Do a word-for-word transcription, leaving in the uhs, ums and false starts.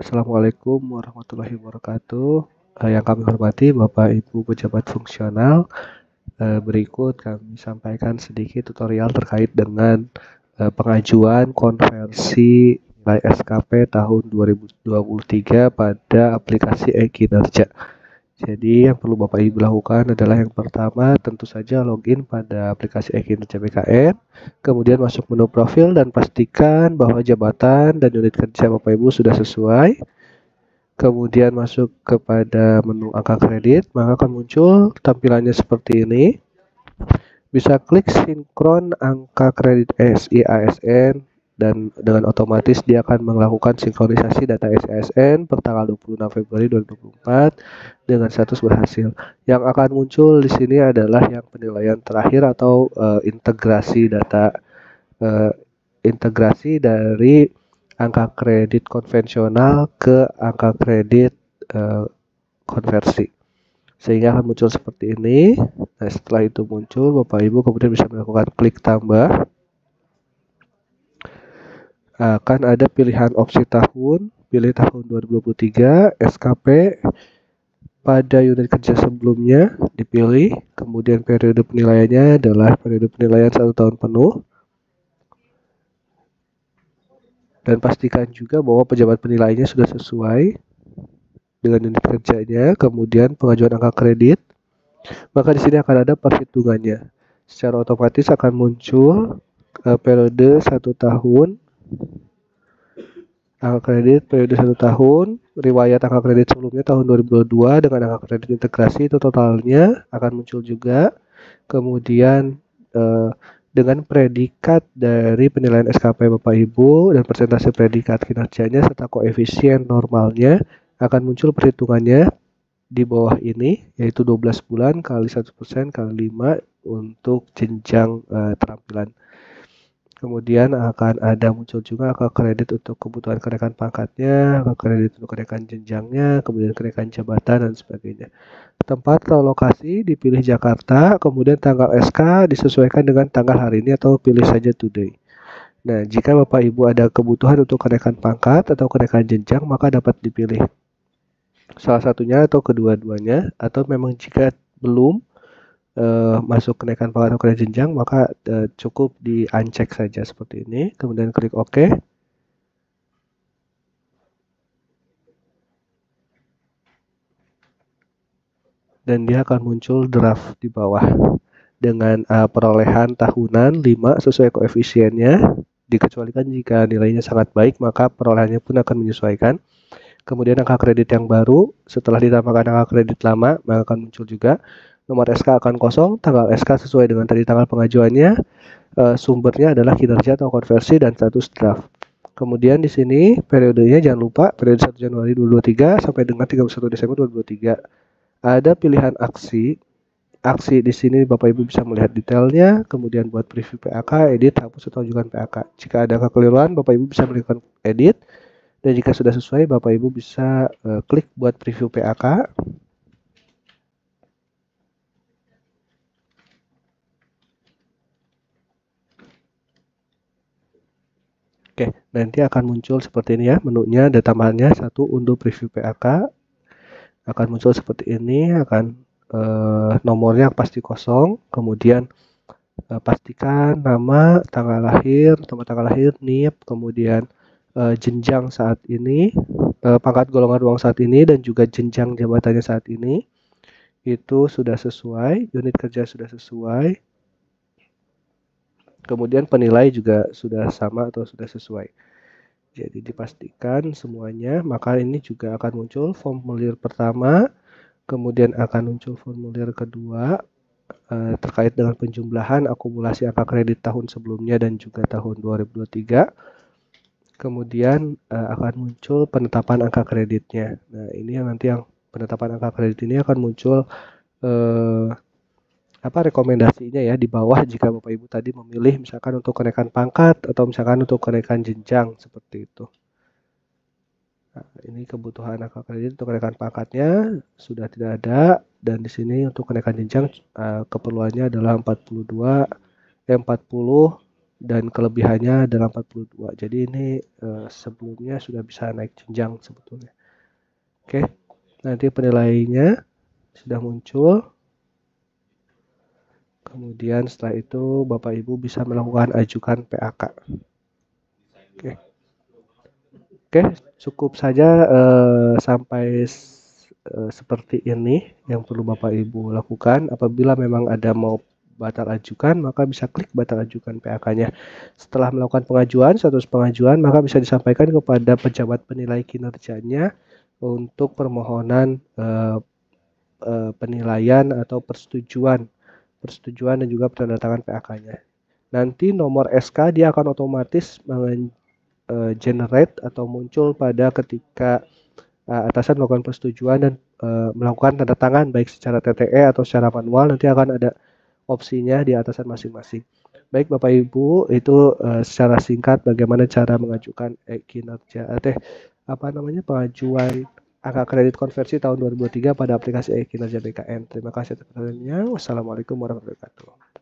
Assalamualaikum warahmatullahi wabarakatuh. Eh, yang kami hormati Bapak Ibu pejabat fungsional, eh, berikut kami sampaikan sedikit tutorial terkait dengan eh, pengajuan konversi nilai S K P tahun dua ribu dua puluh tiga pada aplikasi e-kinerja. Jadi yang perlu Bapak Ibu lakukan adalah yang pertama tentu saja login pada aplikasi e-kinerja B K N, kemudian masuk menu profil dan pastikan bahwa jabatan dan unit kerja Bapak Ibu sudah sesuai. Kemudian masuk kepada menu angka kredit, maka akan muncul tampilannya seperti ini. Bisa klik sinkron angka kredit S I A S N dan dengan otomatis dia akan melakukan sinkronisasi data S I A S N per tanggal dua puluh enam Februari dua ribu dua puluh empat dengan status berhasil. Yang akan muncul di sini adalah yang penilaian terakhir atau uh, integrasi data uh, integrasi dari angka kredit konvensional ke angka kredit uh, konversi, sehingga akan muncul seperti ini. Nah, setelah itu muncul, Bapak Ibu kemudian bisa melakukan klik tambah. Akan ada pilihan opsi tahun, pilih tahun dua ribu dua puluh tiga, S K P pada unit kerja sebelumnya dipilih, kemudian periode penilaiannya adalah periode penilaian satu tahun penuh. Dan pastikan juga bahwa pejabat penilainya sudah sesuai dengan unit kerjanya, kemudian pengajuan angka kredit, maka di sini akan ada perhitungannya. Secara otomatis akan muncul uh, periode satu tahun, angka kredit periode satu tahun, riwayat angka kredit sebelumnya tahun dua ribu dua puluh dua dengan angka kredit integrasi itu totalnya akan muncul juga. Kemudian uh, dengan predikat dari penilaian S K P Bapak Ibu dan persentase predikat kinerjanya serta koefisien normalnya akan muncul perhitungannya di bawah ini, yaitu dua belas bulan kali satu persen kali lima untuk jenjang uh, terampilan. Kemudian akan ada muncul juga angka kredit untuk kebutuhan kenaikan pangkatnya, angka kredit untuk kenaikan jenjangnya, kemudian kenaikan jabatan dan sebagainya. Tempat atau lokasi dipilih Jakarta, kemudian tanggal S K disesuaikan dengan tanggal hari ini atau pilih saja today. Nah, jika Bapak Ibu ada kebutuhan untuk kenaikan pangkat atau kenaikan jenjang, maka dapat dipilih salah satunya atau kedua-duanya, atau memang jika belum uh, masuk kenaikan pangkat atau kenaikan jenjang, maka uh, cukup di uncheck saja seperti ini, kemudian klik OK. Dan dia akan muncul draft di bawah dengan uh, perolehan tahunan lima sesuai koefisiennya, dikecualikan jika nilainya sangat baik maka perolehannya pun akan menyesuaikan. Kemudian angka kredit yang baru setelah ditambahkan angka kredit lama maka akan muncul juga. Nomor S K akan kosong, tanggal S K sesuai dengan tadi tanggal pengajuannya, uh, sumbernya adalah kinerja atau konversi dan status draft. Kemudian di sini periodenya jangan lupa periode satu Januari dua ribu dua puluh tiga sampai dengan tiga puluh satu Desember dua ribu dua puluh tiga. Ada pilihan aksi. Aksi di sini Bapak Ibu bisa melihat detailnya, kemudian buat preview P A K, edit, hapus atau ajukan P A K. Jika ada kekeliruan, Bapak Ibu bisa melakukan edit, dan jika sudah sesuai, Bapak Ibu bisa uh, klik buat preview P A K. Oke, nanti akan muncul seperti ini ya, menunya ada tambahannya satu unduh preview P A K. Akan muncul seperti ini, akan uh, nomornya pasti kosong, kemudian uh, pastikan nama, tanggal lahir, tempat tanggal lahir, N I P, kemudian uh, jenjang saat ini, uh, pangkat golongan uang saat ini, dan juga jenjang jabatannya saat ini. Itu sudah sesuai, unit kerja sudah sesuai, kemudian penilai juga sudah sama atau sudah sesuai. Jadi dipastikan semuanya, maka ini juga akan muncul formulir pertama, kemudian akan muncul formulir kedua eh, terkait dengan penjumlahan akumulasi angka kredit tahun sebelumnya dan juga tahun dua ribu dua puluh tiga. Kemudian eh, akan muncul penetapan angka kreditnya. Nah, ini yang nanti yang penetapan angka kredit ini akan muncul eh, apa rekomendasinya ya di bawah jika Bapak Ibu tadi memilih misalkan untuk kenaikan pangkat atau misalkan untuk kenaikan jenjang seperti itu. Nah, ini kebutuhan angka kredit untuk kenaikan pangkatnya sudah tidak ada, dan di sini untuk kenaikan jenjang uh, keperluannya adalah empat puluh dua, eh, empat puluh dan kelebihannya adalah empat puluh dua. Jadi ini eh, sebelumnya sudah bisa naik jenjang sebetulnya. Oke, nanti penilaiannya sudah muncul. Kemudian setelah itu Bapak Ibu bisa melakukan ajukan P A K. Oke. Oke, cukup saja eh, sampai eh, seperti ini yang perlu Bapak Ibu lakukan. Apabila memang ada mau batal ajukan, maka bisa klik batal ajukan P A K-nya. Setelah melakukan pengajuan, status pengajuan, maka bisa disampaikan kepada pejabat penilai kinerjanya untuk permohonan eh, eh, penilaian atau persetujuan, persetujuan dan juga penandatangan P A K-nya. Nanti nomor S K dia akan otomatis generate atau muncul pada ketika uh, atasan melakukan persetujuan dan uh, melakukan tanda tangan baik secara T T E atau secara manual, nanti akan ada opsinya di atasan masing-masing. Baik Bapak Ibu, itu uh, secara singkat bagaimana cara mengajukan e kinerja eh, apa namanya pengajuan angka kredit konversi tahun dua ribu dua puluh tiga pada aplikasi e kinerja B K N. Terima kasih atas perhatiannya. Wassalamualaikum warahmatullahi wabarakatuh.